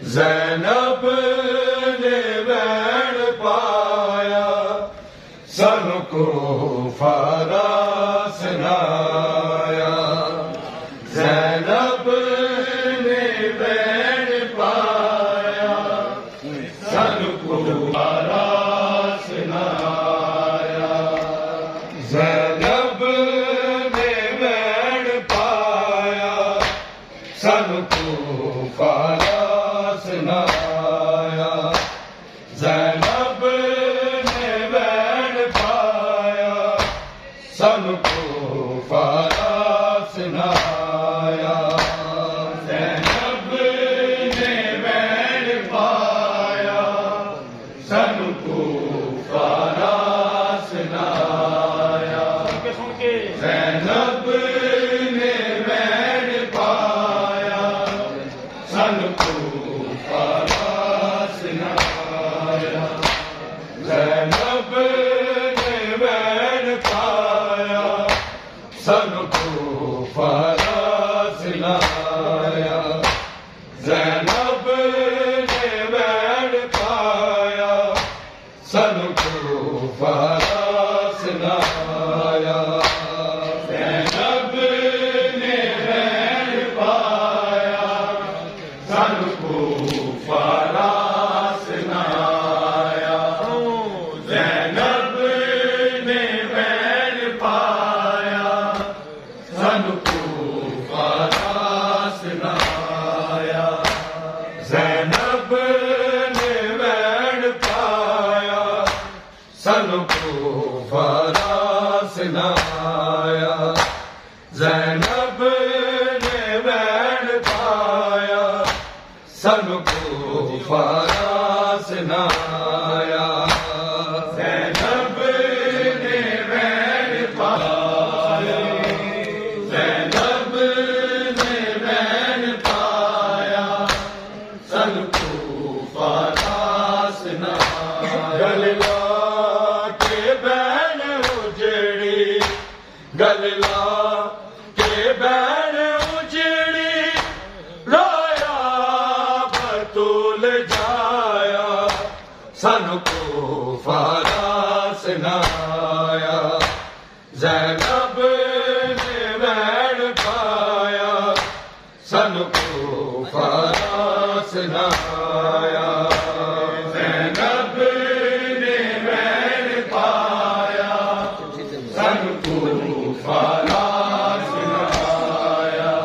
زینب نے وین پایا سن کو فارا سنایا زینب نے وین پایا سن کو فارا سنایا زینب نے وین پایا سن کو فارا سنایا زینب نے وین پایا سن کو فارا سنایا زینب نے وین پایا سن کو فارا سنایا زینب نے وین پایا سن کو فارا سنایا زینب نے وین پایا سن کو فارا سنایا زینب نے وین پایا سن کو فارا سنایا زینب نے وین پایا سن کو فارا سنایا زینب نے وین پایا سن کو فارا سنایا زینب نے وین پایا سن کو فارا سنایا زینب نے وین پایا سن کو فارا سنایا زینب نے وین پایا زینب نے وین پایا سن کو فارا سنایا گللا کے بین اجڑی گللا کے بین اجڑی رویا بطول جایا سن کو فارا سنایا زینب نے وین پایا سن کو فارا سنایا زینب نے وین پایا سن کو فارا سنایا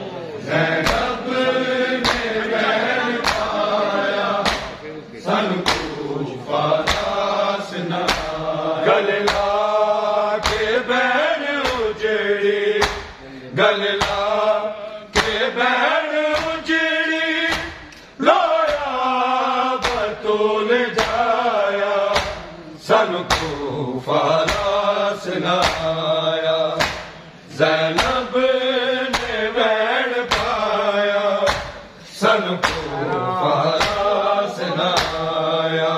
زینب نے وین پایا سن کو فارا سنایا گللا کے بین اجڑی گللا کے بین اجڑی لویا بطول جایا سن کو فارا سنایا زینب نے وین پایا سن کو فارا سنایا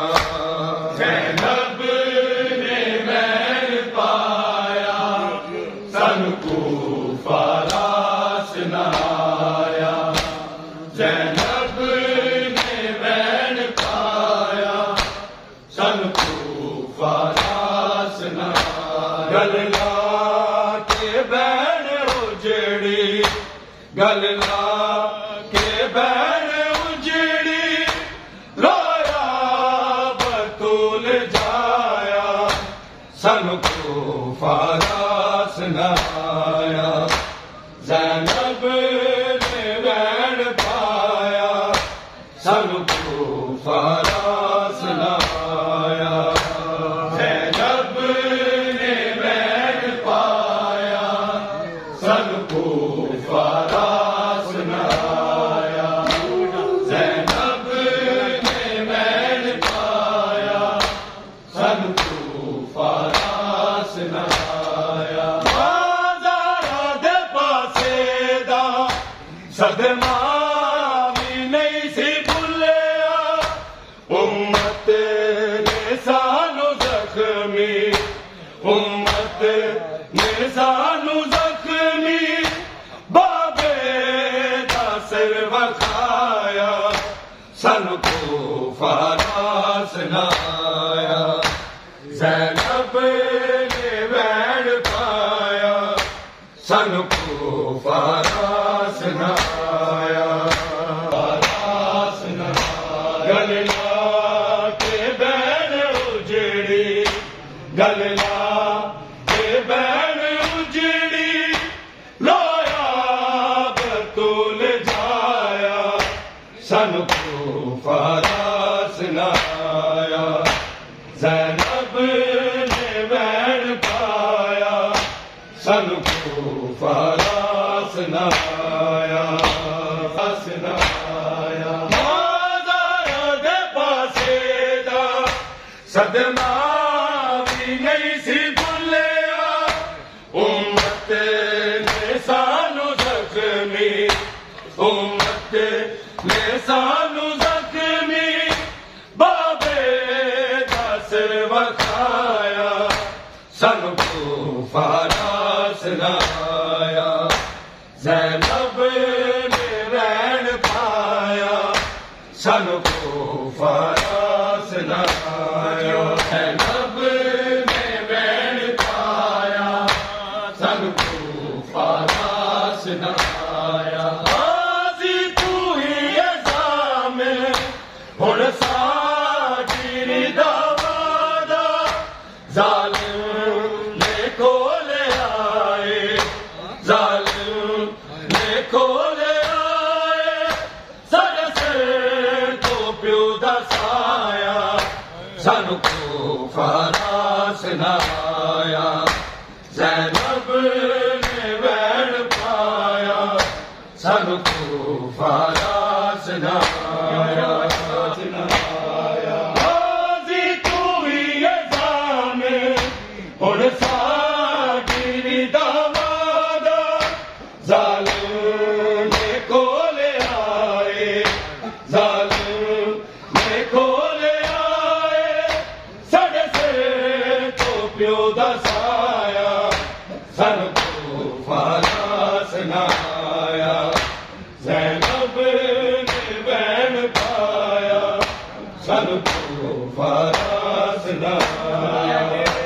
زینب نے وین پایا سن کو فارا سنایا زینب نے وین پایا سن کو فارا سنایا گللا کے بین اجڑی گللا کے بین اجڑی لویا بطول جایا سن کو فارا سنایا زینب نے وین پایا سن کو فارا سنایا زینب نے وین پایا سن کو فارا سنایا زینب نے وین پایا سن کو فارا سنایا بازارا دے پاسے دا صدمہ بھی نہیں سی بھولیا سن کوفہ راس لایا زینب نے وین پایا سن کوفہ راس لایا گللا کے بین اجڑی گللا کے بین اجڑی لایا بطول جایا سن کوفہ راس لایا زینب نے وین پایا سن کوفہ راس لایا راس لایا صدمہ بھی نہیں سی بھولیا امت نے سانو زخمی امت نے سانو زخمی بابے دس وکھایا سن کوفہ راس لایا زینب نے وین پایا سن کوفہ راس لایا زینب نے وین پایا سن کوفہ راس لایا غازی تو ہی ضامن ہن ساڈی دا وعدہ ظالم نے کھول آئے ظالم نے کھول آئے ساڈے سر تو پیو دا سایہ سن کوفہ راس لایا زینب نے وین پایا سن کوفہ راس لایا غازی تو ہی ضامن ہن ساڈی دا وعدہ ظالم نے کھول آئے ظالم نے کھول آئے ساڈے سر تو پیو دا سایہ سن کوفہ راس لایا زینب نے وین پایا سن کوفہ راس لایا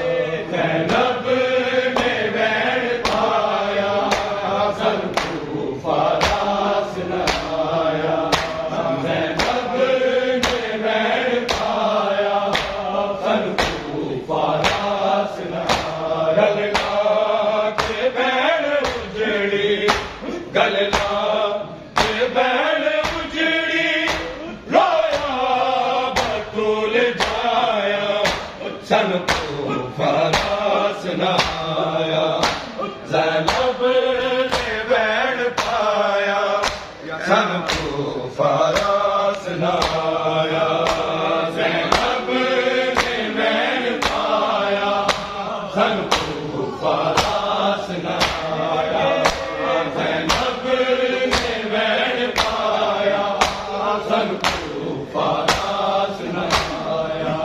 زینب نے وین پایا سن کوفہ راس لایا زینب نے وین پایا سن کوفہ راس لایا گللا کے بین اجڑی گللا کے بین اجڑی لایا بطول جایا سن کوفہ راس لایا زینب نے وین پایا سن کوفہ راس لایا زینب نے وین پایا سن کوفہ راس لایا زینب نے وین پایا سن کوفہ راس لایا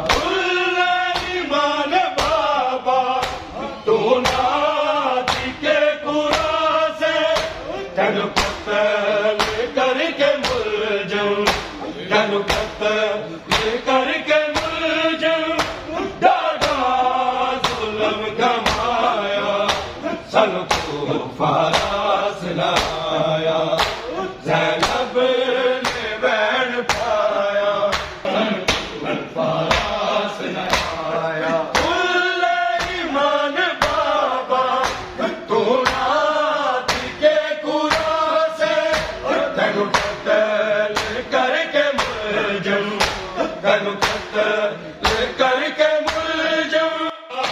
ایمان بابا تو نادی کے قرآ سے تن قتل کر کے ملجم تن قتل کر کے ملجم ڈاڈا ظلم کمایا سن کوفہ راس لایا زینب نے وین پایا سن کوفہ راس لایا ایمان بابا تو نادی کے قرآ سے تن قتل کر کے ملجم تن قتل کر کے ملجم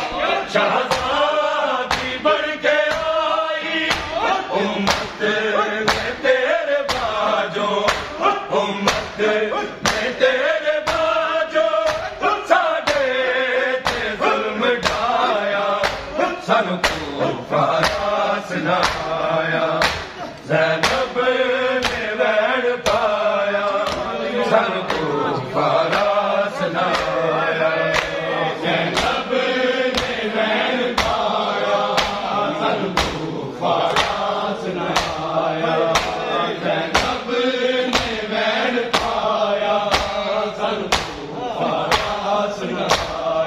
شہزادی بن کے آئی امت میں تیرے باجو امت میں تیرے باجو ساڈے تے ظلم ڈھایا سن کوفہ راس لایا زینب نے وین پایا سن کوفہ راس لایا زینب نے وین پایا سن کوفہ راس لایا زینب نے وین پایا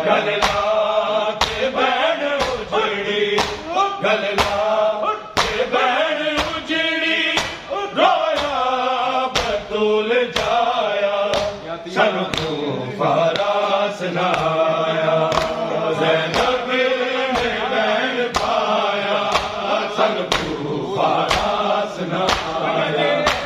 گل لا کے بین اجڑی گل لا کے بین اجڑی رویا بطول جایا سن کوفہ راس نہ آیا زینب نے بین پایا سن کوفہ راس نہ آیا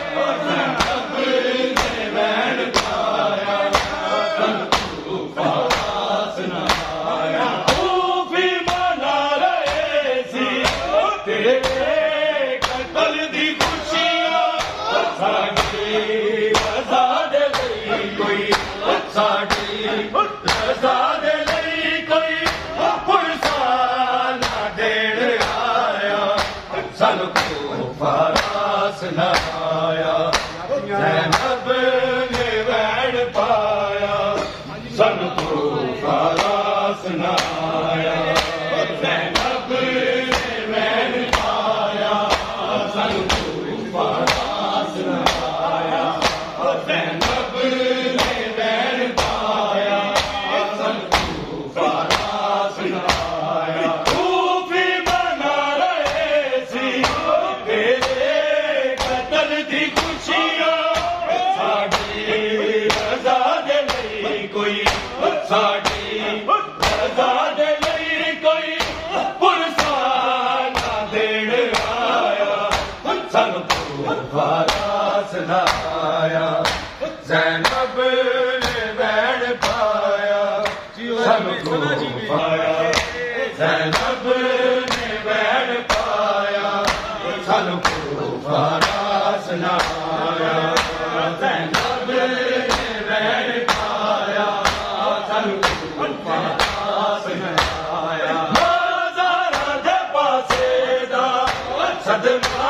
سن کوفہ راس نہ آیا زینب نے بین پایا سن کوفہ راس نہ آیا زینب نے بین پایا سن کوفہ راس نہ آیا زینب نے بین پایا سن کوفہ راس نہ آیا سن کوفہ راس نہ آیا زینب نے بین پایا سن کوفہ زینب نے بین پایا سن کوفہ راس نہ آیا زینب نے بین پایا سن کوفہ راس نہ آیا ہزارہ دے پاسے دا صدمہ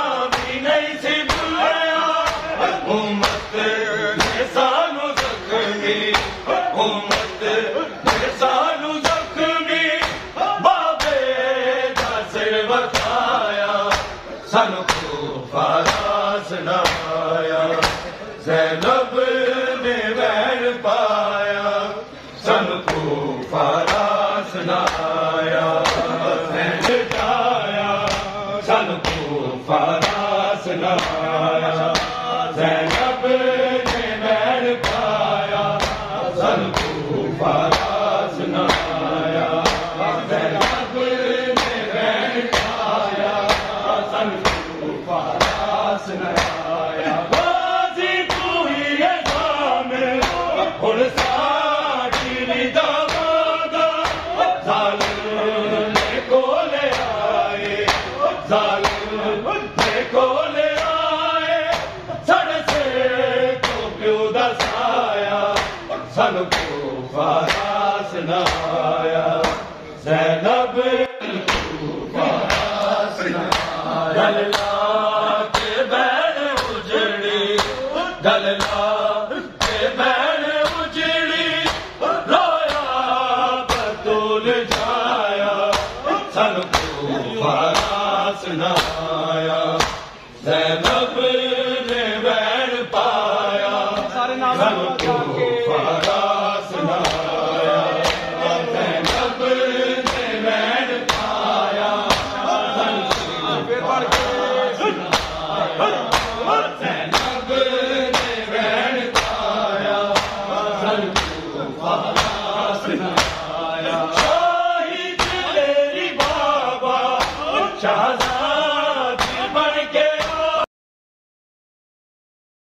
سن کوفہ راس نہ آیا زینب نے بین پایا سن کوفہ راس نہ آیا زینب جایا سن کوفہ راس نہ آیا زینب نے بین پایا سن کوفہ راس نہ آیا زینب نے بین پایا سن کوفہ راس نہ آیا بازی تو ہی ہے ضامن ہن ساڈی رضا مانگا ظالم نے کولے آئے ظالم نے کولے آئے سڑ سے تو پیو دا سایا سن کوفہ راس نہ آیا زینب کوفہ راس نہ آیا گل لا کے بین اجڑی گل لا کے بین اجڑی رویا بطول جایا سن کوفہ راس نہ آیا زینب نے بین پایا سن